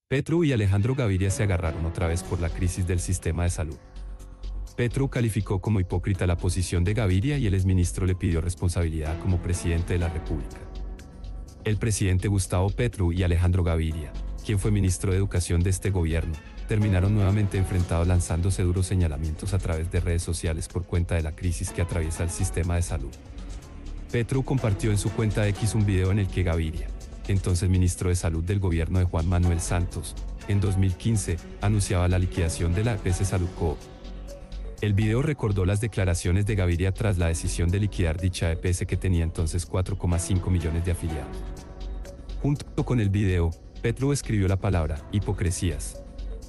Petru y Alejandro Gaviria se agarraron otra vez por la crisis del sistema de salud. Petru calificó como hipócrita la posición de Gaviria y el exministro le pidió responsabilidad como presidente de la República. El presidente Gustavo Petru y Alejandro Gaviria, quien fue ministro de Educación de este gobierno, terminaron nuevamente enfrentados lanzándose duros señalamientos a través de redes sociales por cuenta de la crisis que atraviesa el sistema de salud. Petru compartió en su cuenta X un video en el que Gaviria, entonces ministro de Salud del gobierno de Juan Manuel Santos, en 2015, anunciaba la liquidación de la EPS Salud Coop. El video recordó las declaraciones de Gaviria tras la decisión de liquidar dicha EPS que tenía entonces 4,5 millones de afiliados. Junto con el video, Petru escribió la palabra hipocresías.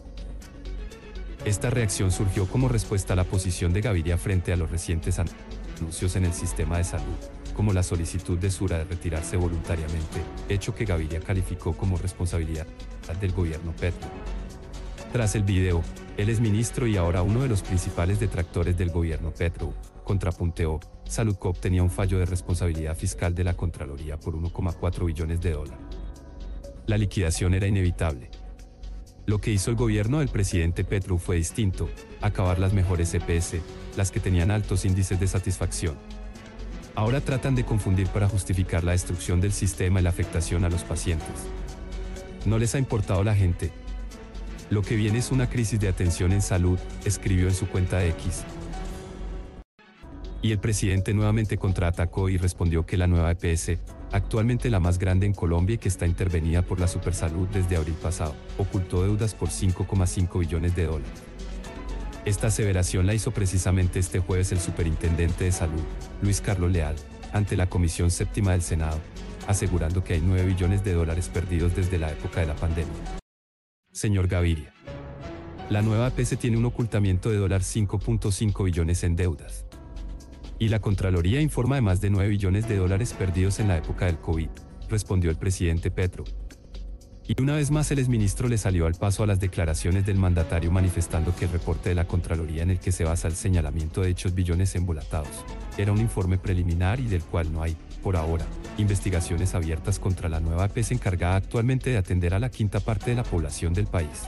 Esta reacción surgió como respuesta a la posición de Gaviria frente a los recientes anuncios en el sistema de salud, como la solicitud de Sura de retirarse voluntariamente, hecho que Gaviria calificó como responsabilidad del gobierno Petru. Tras el video, el exministro y ahora uno de los principales detractores del gobierno Petru, contrapunteó, Salud Coop tenía un fallo de responsabilidad fiscal de la Contraloría por 1,4 billones de dólares. La liquidación era inevitable. Lo que hizo el gobierno del presidente Petru fue distinto, acabar las mejores EPS, las que tenían altos índices de satisfacción. Ahora tratan de confundir para justificar la destrucción del sistema y la afectación a los pacientes. No les ha importado la gente. Lo que viene es una crisis de atención en salud, escribió en su cuenta de X. Y el presidente nuevamente contraatacó y respondió que la nueva EPS, actualmente la más grande en Colombia y que está intervenida por la Supersalud desde abril pasado, ocultó deudas por 5,5 billones de dólares. Esta aseveración la hizo precisamente este jueves el superintendente de salud, Luis Carlos Leal, ante la Comisión Séptima del Senado, asegurando que hay 9 billones de dólares perdidos desde la época de la pandemia. Señor Gaviria, la nueva EPS tiene un ocultamiento de $5.5 billones en deudas. Y la Contraloría informa de más de 9 billones de dólares perdidos en la época del COVID, respondió el presidente Petru. Y una vez más el exministro le salió al paso a las declaraciones del mandatario manifestando que el reporte de la Contraloría en el que se basa el señalamiento de dichos billones embolatados era un informe preliminar y del cual no hay, por ahora, investigaciones abiertas contra la nueva EPS encargada actualmente de atender a la quinta parte de la población del país.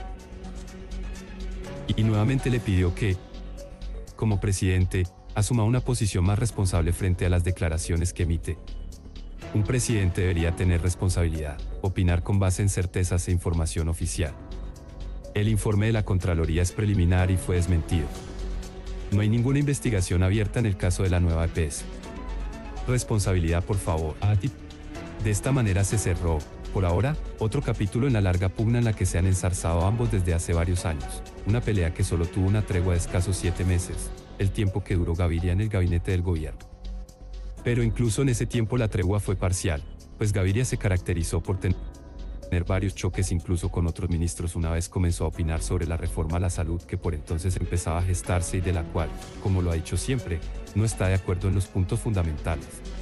Y nuevamente le pidió que, como presidente, asuma una posición más responsable frente a las declaraciones que emite. Un presidente debería tener responsabilidad, opinar con base en certezas e información oficial. El informe de la Contraloría es preliminar y fue desmentido. No hay ninguna investigación abierta en el caso de la nueva EPS. Responsabilidad, por favor. De esta manera se cerró, por ahora, otro capítulo en la larga pugna en la que se han enzarzado ambos desde hace varios años, una pelea que solo tuvo una tregua de escasos 7 meses, el tiempo que duró Gaviria en el gabinete del gobierno. Pero incluso en ese tiempo la tregua fue parcial, pues Gaviria se caracterizó por tener varios choques incluso con otros ministros una vez comenzó a opinar sobre la reforma a la salud que por entonces empezaba a gestarse y de la cual, como lo ha dicho siempre, no está de acuerdo en los puntos fundamentales.